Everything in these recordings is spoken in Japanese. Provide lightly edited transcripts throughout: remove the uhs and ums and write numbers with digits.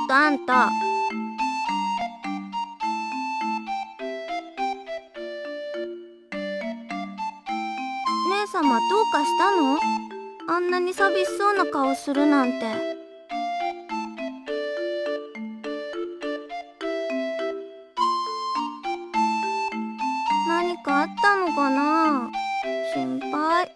とあんた。姉様どうかしたの？あんなに寂しそうな顔するなんて。何かあったのかな？心配。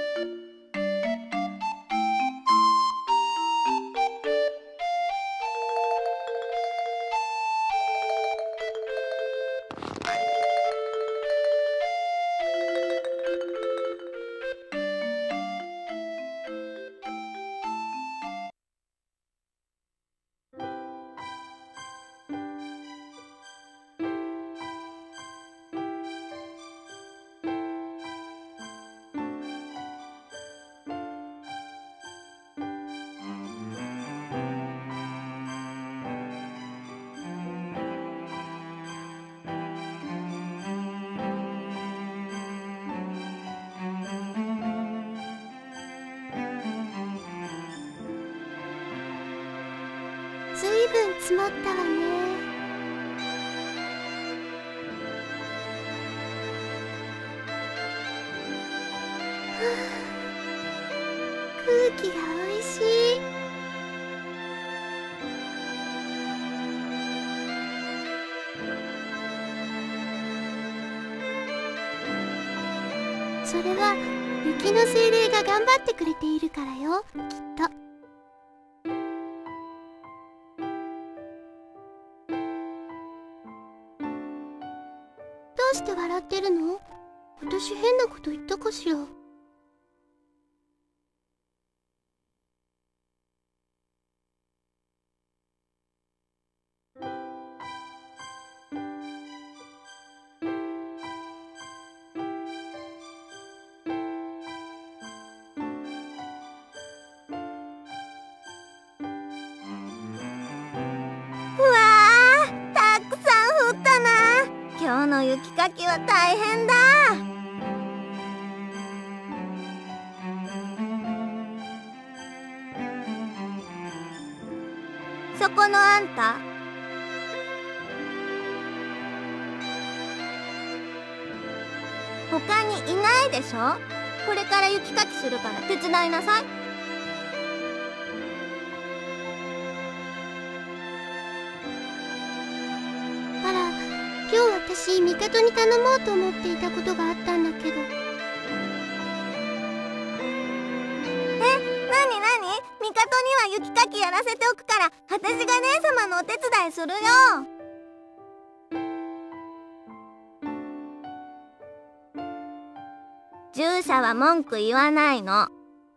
ずいぶん積もったわね。空気がおいしい。それは雪の精霊が頑張ってくれているからよ、きっと。どうして笑ってるの？私変なこと言ったかしら？ うわー、たくさん降ったな。今日の雪かきは大変だ。そこのあんた、他にいないでしょ？これから雪かきするから手伝いなさい。 あら、今日私帝に頼もうと思っていたことがあったんだけど。 なになに？帝には雪かきやらせておくから、私が姉様のお手伝いするよ。従者は文句言わないの。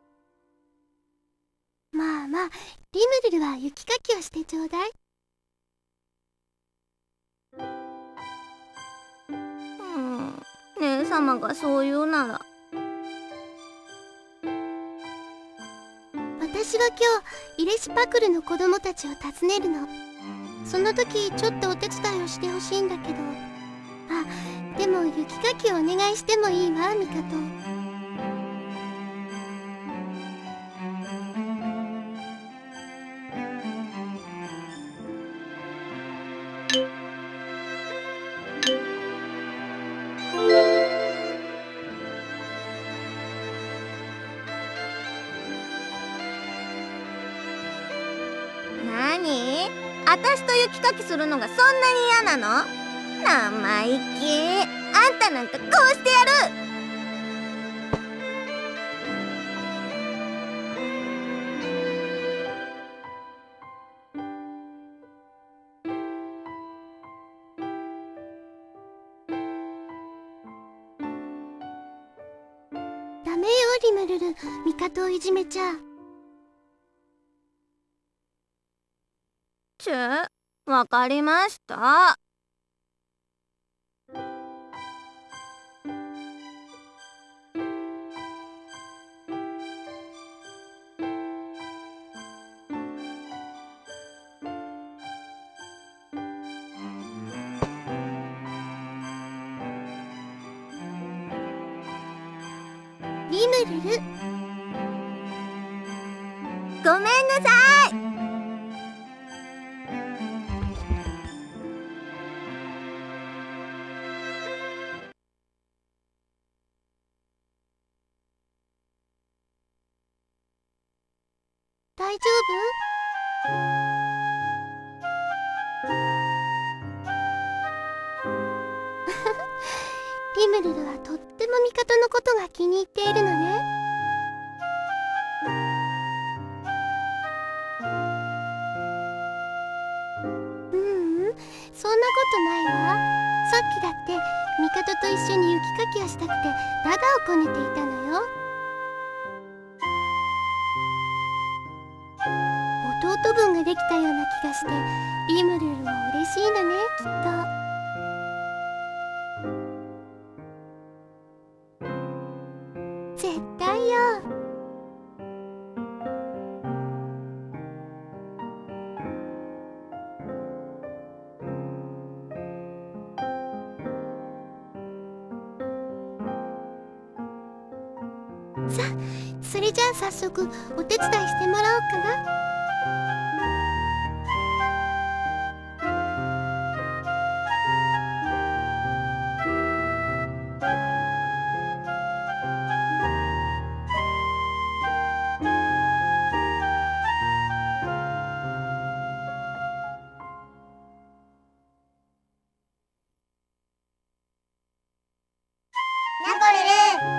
まあまあ、リムルルは雪かきをしてちょうだい。 姉様がそう言うなら。 私は今日イレシパクルの子供たちを訪ねるの。その時ちょっとお手伝いをしてほしいんだけど。あ、でも雪かきをお願いしてもいいわ、ミカト。 なに？私と雪かきするのがそんなに嫌なの？生意気。あんたなんかこうしてやる。 ダメよ、リムルル。ミカトをいじめちゃ。 わかりました。 リムルル。 ごめんなさい。 大丈夫？リムルルはとってもミカトのことが気に入っているのね。そんなことないわ。さっきだってミカトと一緒に雪かきをしたくてダダをこねていたのよ。弟分ができたような気がしてリムルルも嬉しいのね、きっと。絶対よ。さあ、それじゃあ早速お手伝いしてもらおうかな。 ナコルル。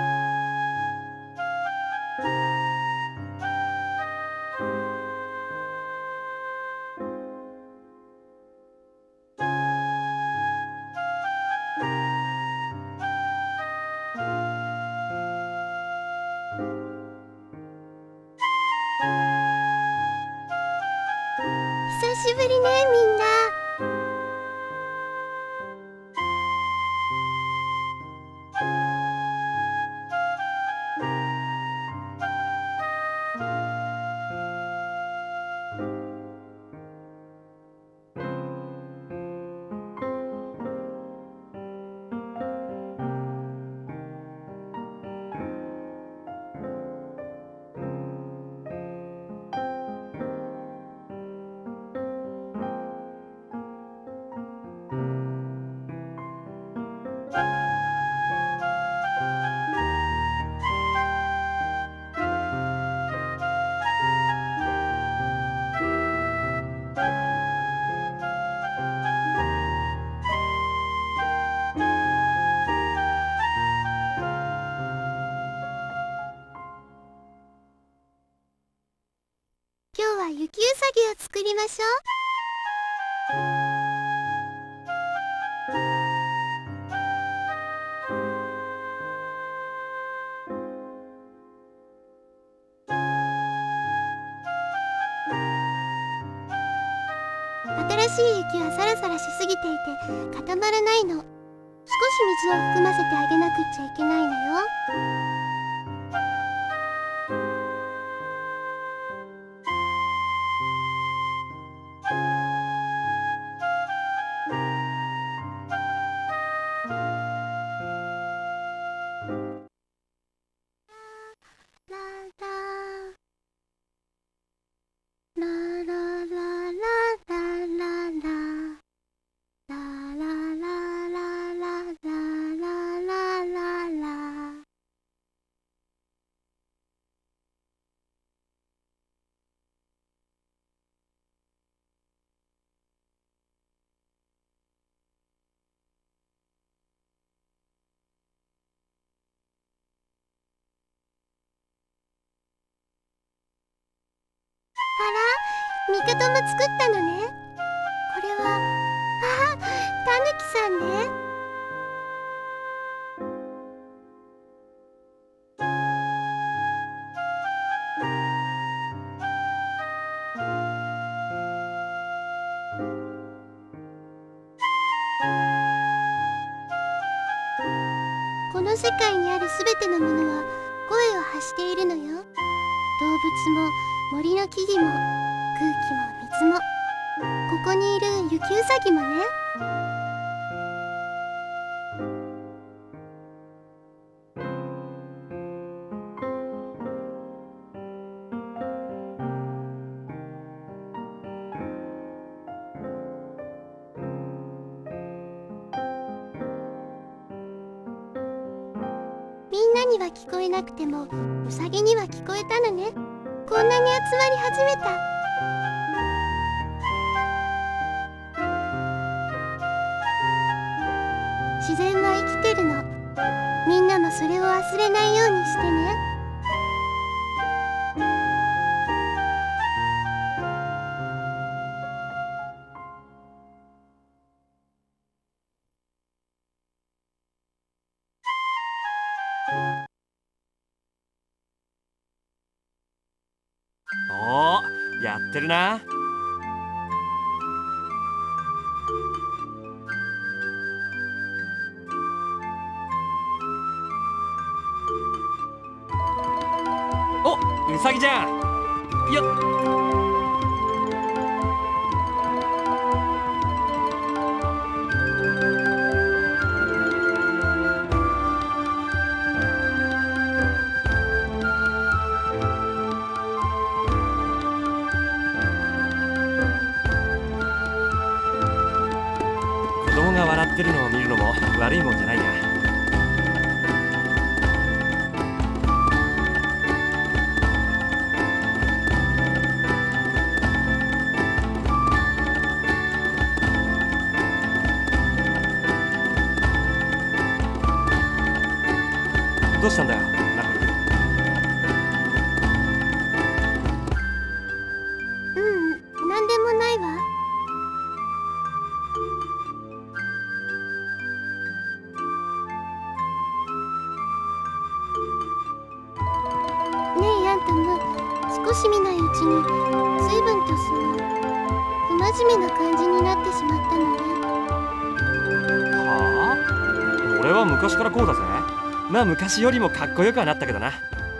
久しぶりね、みんな。今日は雪うさぎを作りましょう。新しい雪はサラサラしすぎていて固まらないの。少し水を含ませてあげなくっちゃいけないのよ。あら、ミカトも作ったのね。これは、タヌキさんね。この世界にあるすべてのものは声を発しているのよ。動物も森の木々も空気も水も、ここにいる雪うさぎもね。みんなには聞こえなくてもウサギには聞こえたのね。こんなに集まわり始めた。自然は生きてるの。みんなもそれを忘れないようにしてね。 おー、やってるな。お、うさぎじゃん。よっ。子供が笑ってるのを見るのも悪いもんじゃないや。どうしたんだよ、ナコル。 なんでもないわ。ねえヤンタム、少し見ないうちに随分と不真面目な感じになってしまったのね。 はあ？俺は昔からこうだぜ。まあ昔よりもかっこよくはなったけどな。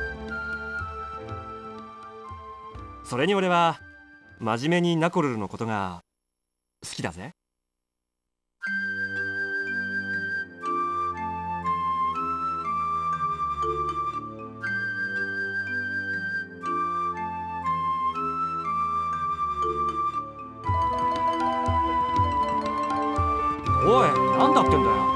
それに俺は真面目にナコルルのことが好きだぜ。おい、なんだってんだよ。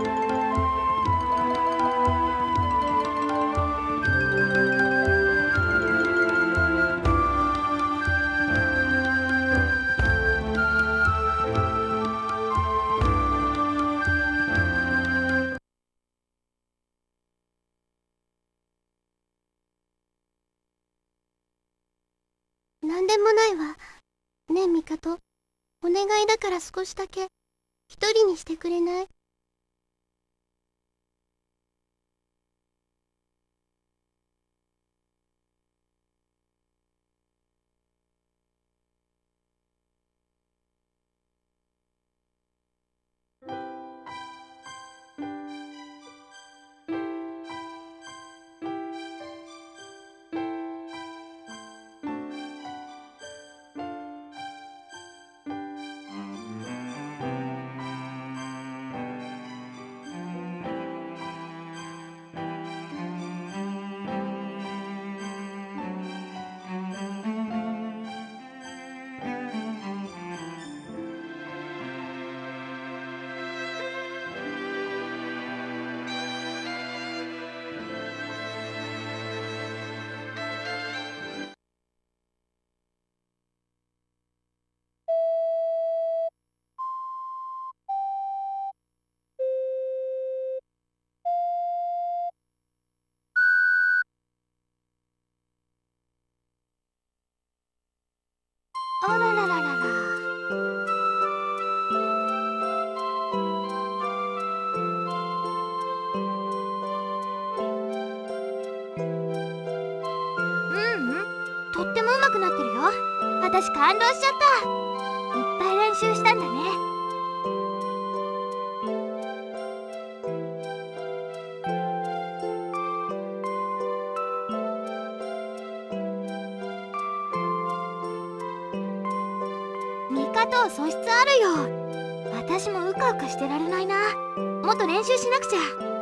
なんでもないわ。ねえミカト、お願いだから少しだけ一人にしてくれない？あららららら。とっても上手くなってるよ。私感動しちゃった。いっぱい練習したんだね。ミカト素質あるよ。私もうかうかしてられないな。もっと練習しなくちゃ。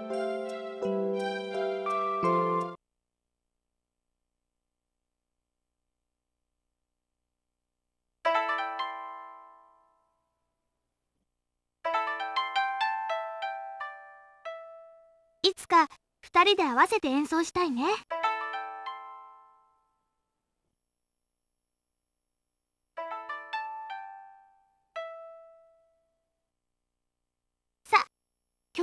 いつか2人で合わせて演奏したいね。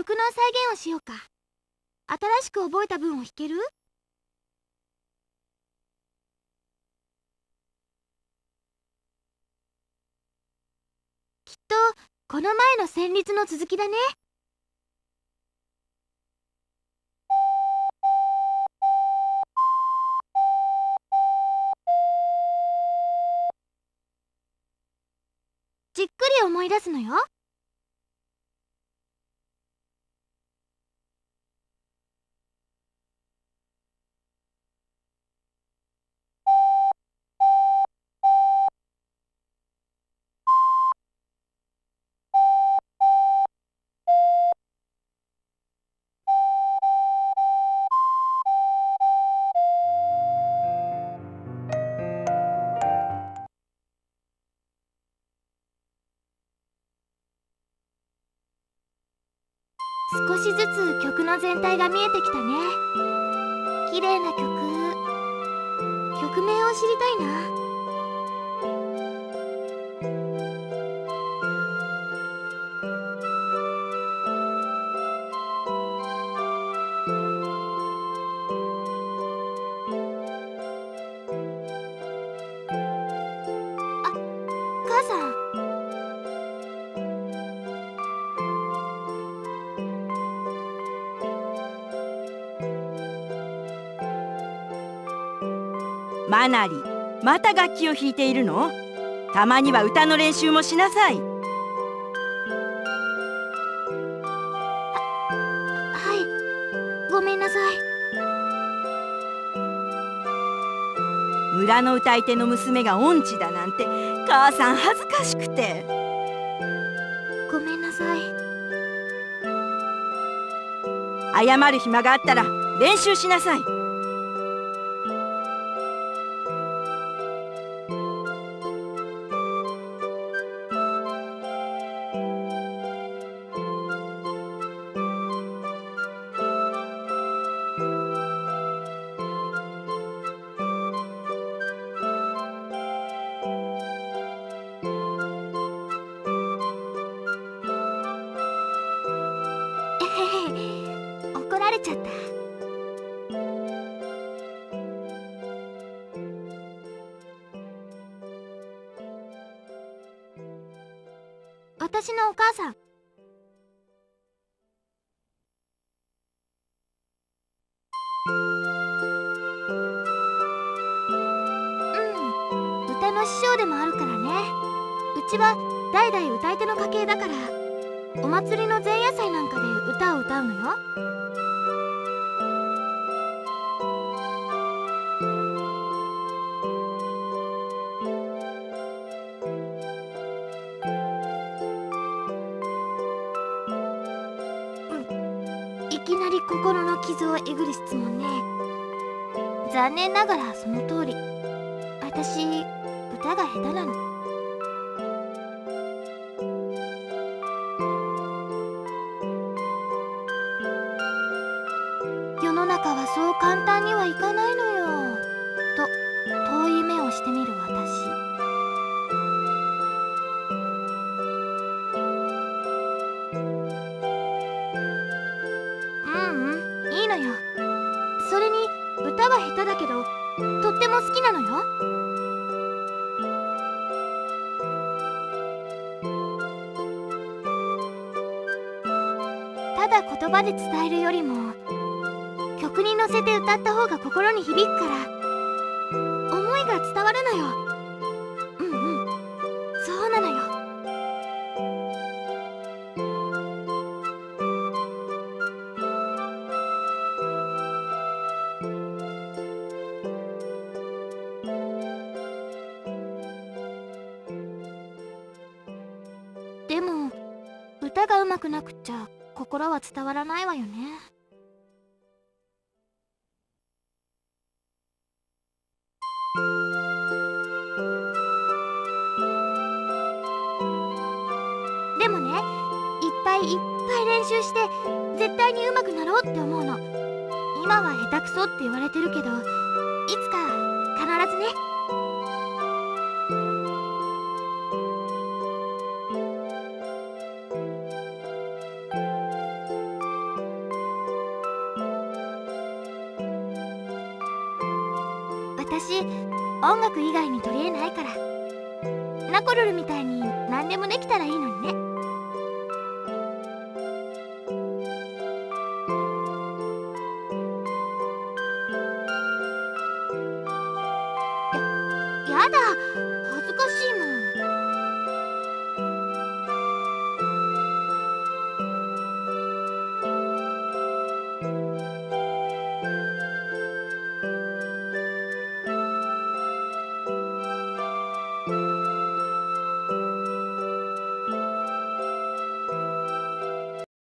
曲の再現をしようか。新しく覚えた分を弾ける？きっとこの前の旋律の続きだね。じっくり思い出すのよ。少しずつ曲の全体が見えてきたね。綺麗な曲名を知りたいな。あ、母さん。 マナリ、また楽器を弾いているの？たまには歌の練習もしなさい。 はい、ごめんなさい。 村の歌い手の娘が音痴だなんて母さん恥ずかしくて。 ごめんなさい。 謝る暇があったら練習しなさい。 怒られちゃった。私のお母さん。歌の師匠でもあるからね。うちは代々歌い手の家系だから、お祭りの前夜祭なんかで歌を歌うのよ。いきなり心の傷をえぐる質問ね。残念ながらその通り、私歌が下手なの。世の中はそう簡単にはいかないのよ、と遠い目をしてみる私。いいのよ。それに歌は下手だけどとっても好きなのよ。ただ言葉で伝えるよりも曲に乗せて歌った方が心に響くから、思いが伝わるのよ。そうなのよ。でも歌が上手くなくっちゃ心は伝わらないわよね。でもね、いっぱい練習して絶対に上手くなろうって思うの。今は下手くそって言われてるけど、いつか必ずね。 音楽以外に取り柄ないから。ナコルルみたいに何でもできたらいいのにね。やだ、恥ずかしいもん。